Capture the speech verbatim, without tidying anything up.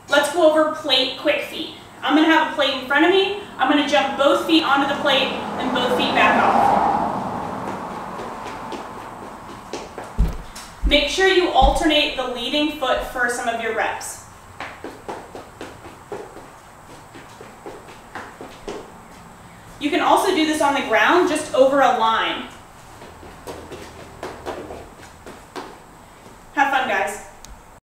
Let's go over plate quick feet. I'm going to have a plate in front of me. I'm going to jump both feet onto the plate and both feet back off. Make sure you alternate the leading foot for some of your reps. You can also do this on the ground, just over a line. Have fun, guys.